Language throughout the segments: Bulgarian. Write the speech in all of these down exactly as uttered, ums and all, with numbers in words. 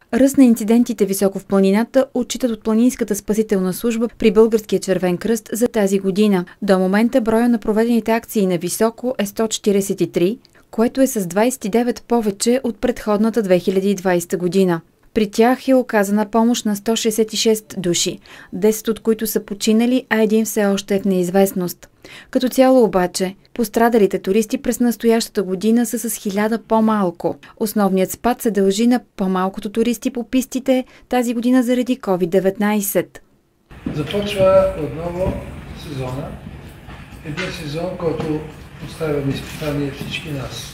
Ръст на инцидентите високо в планината отчитат от Планинската спасителна служба при Българския червен кръст за тази година. До момента броя на проведените акции на високо е сто четиридесет и три, което е с двадесет и девет повече от предходната две хиляди и двадесета година. При тях е оказана помощ на сто шестдесет и шест души, десет от които са починали, а един все още е в неизвестност. Като цяло обаче, пострадалите туристи през настоящата година са с хиляда по-малко. Основният спад се дължи на по-малкото туристи по пистите тази година заради ковид деветнадесет. Започва отново сезона. Един сезон, който поставя на изпитание всички нас.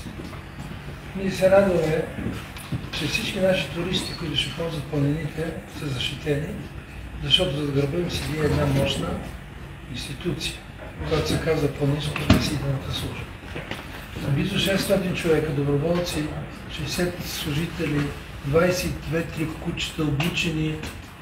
Ние се радваме, че всички наши туристи, които ще ползват планините, са защитени, защото зад гърба им седи една мощна институция, която се казва Планинска спасителната служба. Близо шестстотин човека, доброволци, шестдесет служители, двадесет и две кучета обучени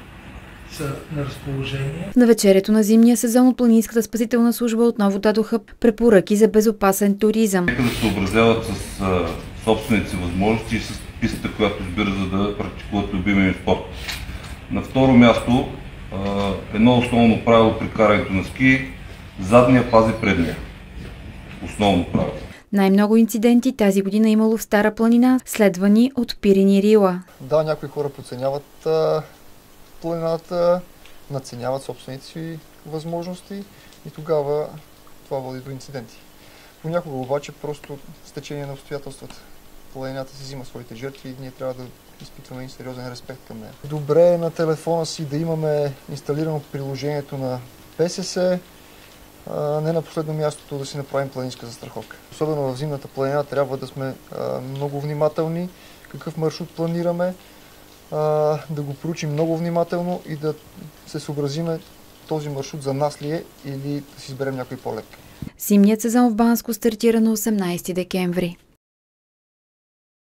са на разположение. На вечерието на зимния сезон от Планинската спасителна служба отново дадоха препоръки за безопасен туризъм. Нека да се съобразяват с а, собствените си възможности и с пистата, която избира, за да практикуват любимия им спорт. На второ място, а, едно основно правило при карането на ски – задния пази предния. Основно правило. Най-много инциденти тази година имало в Стара планина, следвани от Пирин и Рила. Да, някои хора подценяват а, планината, надценяват собствените си възможности и тогава това води до инциденти. Понякога обаче просто с течение на обстоятелствата. Планината си взима своите жертви и ние трябва да изпитваме един сериозен респект към нея. Добре е на телефона си да имаме инсталирано приложението на П С С, а, не на последно мястото да си направим планинска застраховка. Особено в зимната планина трябва да сме а, много внимателни, какъв маршрут планираме, а, да го проучим много внимателно и да се съобразиме този маршрут за нас ли е или да си изберем някой по-лек. Зимният сезон в Банско стартира на осемнадесети декември.